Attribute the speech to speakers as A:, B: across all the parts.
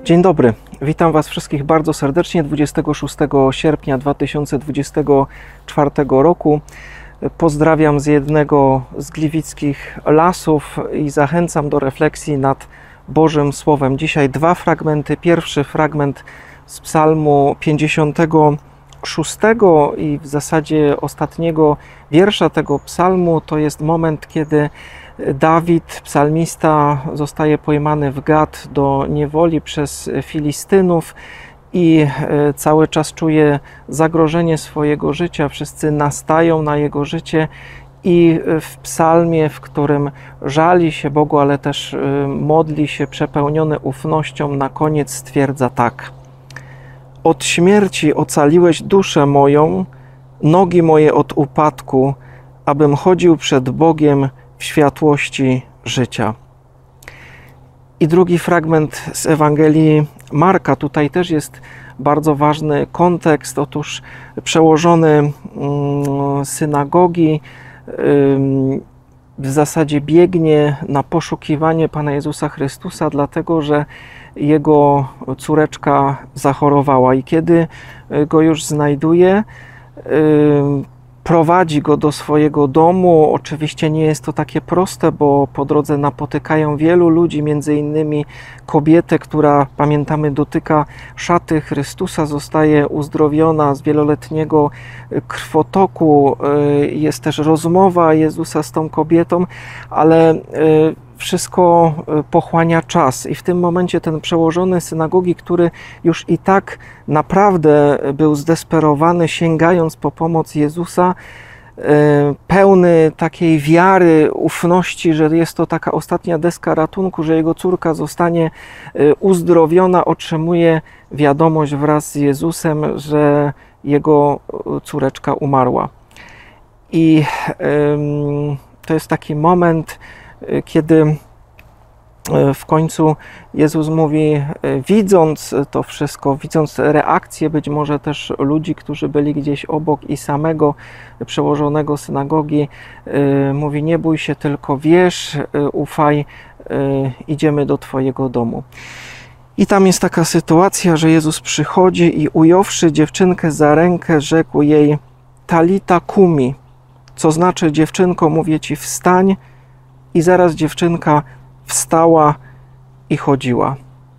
A: Dzień dobry, witam Was wszystkich bardzo serdecznie 26 sierpnia 2024 roku. Pozdrawiam z jednego z gliwickich lasów i zachęcam do refleksji nad Bożym Słowem. Dzisiaj dwa fragmenty. Pierwszy fragment z Psalmu 56 i w zasadzie ostatniego wiersza tego psalmu to jest moment, kiedy Dawid, psalmista, zostaje pojmany w Gad do niewoli przez Filistynów i cały czas czuje zagrożenie swojego życia. Wszyscy nastają na jego życie i w psalmie, w którym żali się Bogu, ale też modli się przepełniony ufnością, na koniec stwierdza tak: od śmierci ocaliłeś duszę moją, nogi moje od upadku, abym chodził przed Bogiem w światłości życia. I drugi fragment z Ewangelii Marka. Tutaj też jest bardzo ważny kontekst. Otóż przełożony synagogi w zasadzie biegnie na poszukiwanie Pana Jezusa Chrystusa, dlatego że jego córeczka zachorowała. I kiedy go już znajduje, prowadzi go do swojego domu. Oczywiście nie jest to takie proste, bo po drodze napotykają wielu ludzi, między innymi kobietę, która, pamiętamy, dotyka szaty Chrystusa, zostaje uzdrowiona z wieloletniego krwotoku. Jest też rozmowa Jezusa z tą kobietą, ale wszystko pochłania czas i w tym momencie ten przełożony synagogi, który już i tak naprawdę był zdesperowany, sięgając po pomoc Jezusa, pełny takiej wiary, ufności, że jest to taka ostatnia deska ratunku, że jego córka zostanie uzdrowiona, otrzymuje wiadomość wraz z Jezusem, że jego córeczka umarła. I to jest taki moment, kiedy w końcu Jezus mówi, widząc to wszystko, widząc reakcję być może też ludzi, którzy byli gdzieś obok i samego przełożonego synagogi, mówi: nie bój się, tylko wierz, ufaj, idziemy do Twojego domu. I tam jest taka sytuacja, że Jezus przychodzi i ująwszy dziewczynkę za rękę, rzekł jej: talita kumi, co znaczy: dziewczynko, mówię Ci, wstań. I zaraz dziewczynka wstała i chodziła.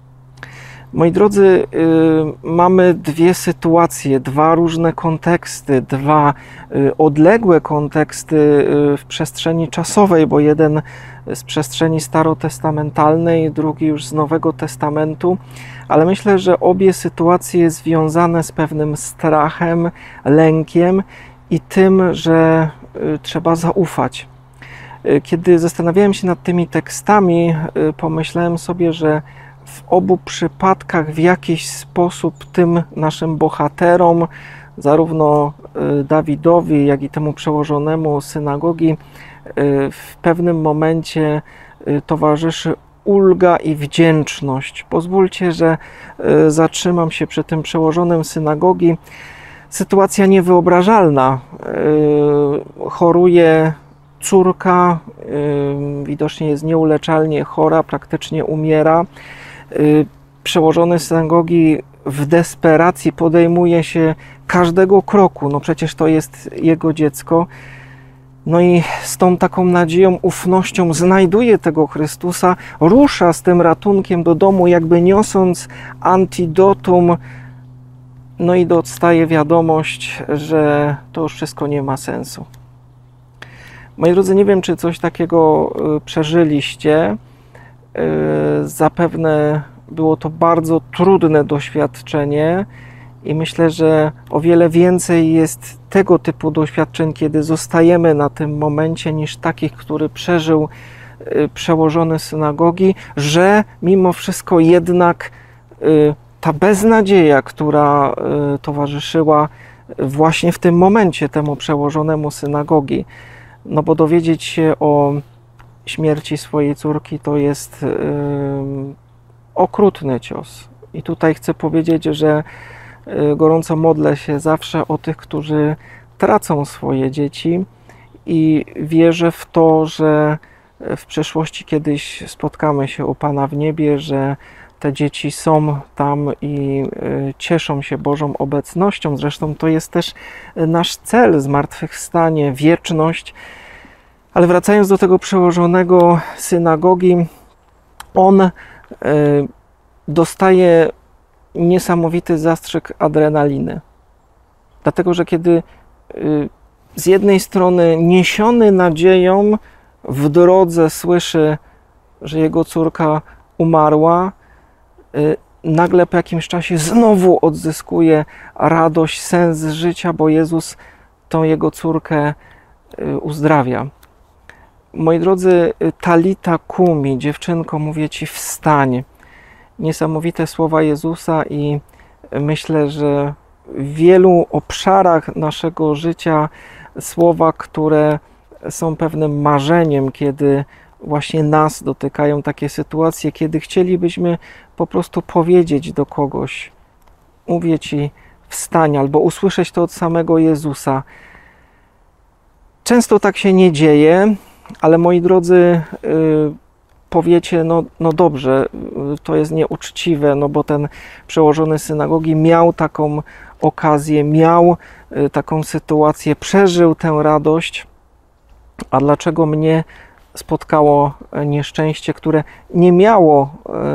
A: Moi drodzy, mamy dwie sytuacje, dwa różne konteksty, dwa odległe konteksty w przestrzeni czasowej, bo jeden z przestrzeni starotestamentalnej, drugi już z Nowego Testamentu, ale myślę, że obie sytuacje związane z pewnym strachem, lękiem i tym, że trzeba zaufać. Kiedy zastanawiałem się nad tymi tekstami, pomyślałem sobie, że w obu przypadkach w jakiś sposób tym naszym bohaterom, zarówno Dawidowi, jak i temu przełożonemu synagogi, w pewnym momencie towarzyszy ulga i wdzięczność. Pozwólcie, że zatrzymam się przy tym przełożonym synagogi. Sytuacja niewyobrażalna. Choruje córka, widocznie jest nieuleczalnie chora, praktycznie umiera. Przełożony synagogi w desperacji podejmuje się każdego kroku. No przecież to jest jego dziecko. No i z tą taką nadzieją, ufnością znajduje tego Chrystusa, rusza z tym ratunkiem do domu, jakby niosąc antidotum. No i dostaje wiadomość, że to już wszystko nie ma sensu. Moi drodzy, nie wiem, czy coś takiego przeżyliście. Zapewne było to bardzo trudne doświadczenie i myślę, że o wiele więcej jest tego typu doświadczeń, kiedy zostajemy na tym momencie, niż takich, który przeżył przełożony synagogi, że mimo wszystko jednak ta beznadzieja, która towarzyszyła właśnie w tym momencie temu przełożonemu synagogi, no bo dowiedzieć się o śmierci swojej córki to jest okrutny cios. I tutaj chcę powiedzieć, że gorąco modlę się zawsze o tych, którzy tracą swoje dzieci i wierzę w to, że w przyszłości kiedyś spotkamy się u Pana w niebie, że te dzieci są tam i cieszą się Bożą obecnością. Zresztą to jest też nasz cel, zmartwychwstanie, wieczność. Ale wracając do tego przełożonego synagogi, on dostaje niesamowity zastrzyk adrenaliny. Dlatego, że kiedy z jednej strony niesiony nadzieją w drodze słyszy, że jego córka umarła, nagle po jakimś czasie znowu odzyskuje radość, sens życia, bo Jezus tą jego córkę uzdrawia. Moi drodzy, talita kumi, dziewczynko, mówię ci, wstań. Niesamowite słowa Jezusa i myślę, że w wielu obszarach naszego życia słowa, które są pewnym marzeniem, kiedy właśnie nas dotykają takie sytuacje, kiedy chcielibyśmy po prostu powiedzieć do kogoś, mówię ci, wstań, albo usłyszeć to od samego Jezusa. Często tak się nie dzieje, ale moi drodzy, powiecie, no dobrze, to jest nieuczciwe, no bo ten przełożony synagogi miał taką okazję, miał taką sytuację, przeżył tę radość, a dlaczego mnie spotkało nieszczęście, które nie miało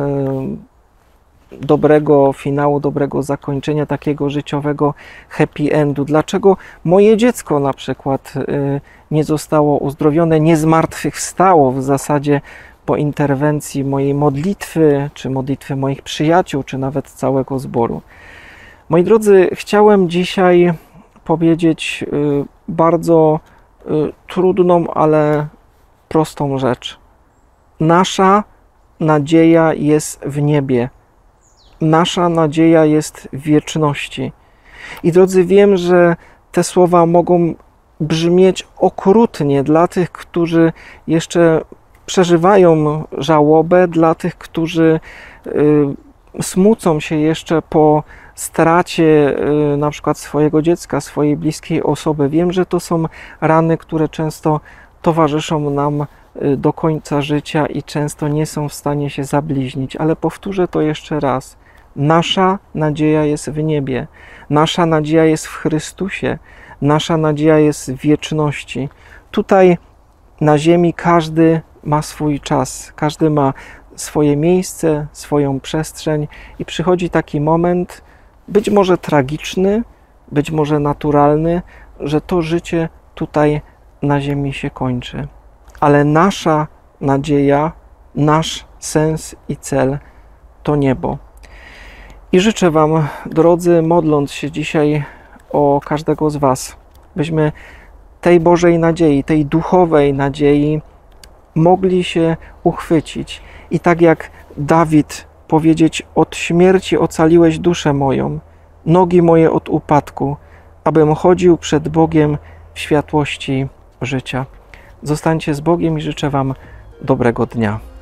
A: dobrego finału, dobrego zakończenia, takiego życiowego happy endu? Dlaczego moje dziecko na przykład nie zostało uzdrowione, nie zmartwychwstało w zasadzie po interwencji mojej modlitwy, czy modlitwy moich przyjaciół, czy nawet całego zboru? Moi drodzy, chciałem dzisiaj powiedzieć bardzo trudną, ale prostą rzecz. Nasza nadzieja jest w niebie. Nasza nadzieja jest w wieczności. I drodzy, wiem, że te słowa mogą brzmieć okrutnie dla tych, którzy jeszcze przeżywają żałobę, dla tych, którzy smucą się jeszcze po stracie na przykład swojego dziecka, swojej bliskiej osoby. Wiem, że to są rany, które często towarzyszą nam do końca życia i często nie są w stanie się zabliźnić, ale powtórzę to jeszcze raz. Nasza nadzieja jest w niebie, nasza nadzieja jest w Chrystusie, nasza nadzieja jest w wieczności. Tutaj na ziemi każdy ma swój czas, każdy ma swoje miejsce, swoją przestrzeń i przychodzi taki moment, być może tragiczny, być może naturalny, że to życie tutaj na ziemi się kończy. Ale nasza nadzieja, nasz sens i cel to niebo. I życzę Wam, drodzy, modląc się dzisiaj o każdego z Was, byśmy tej Bożej nadziei, tej duchowej nadziei mogli się uchwycić. I tak jak Dawid powiedzieć, od śmierci ocaliłeś duszę moją, nogi moje od upadku, abym chodził przed Bogiem w światłości życia. Zostańcie z Bogiem i życzę Wam dobrego dnia.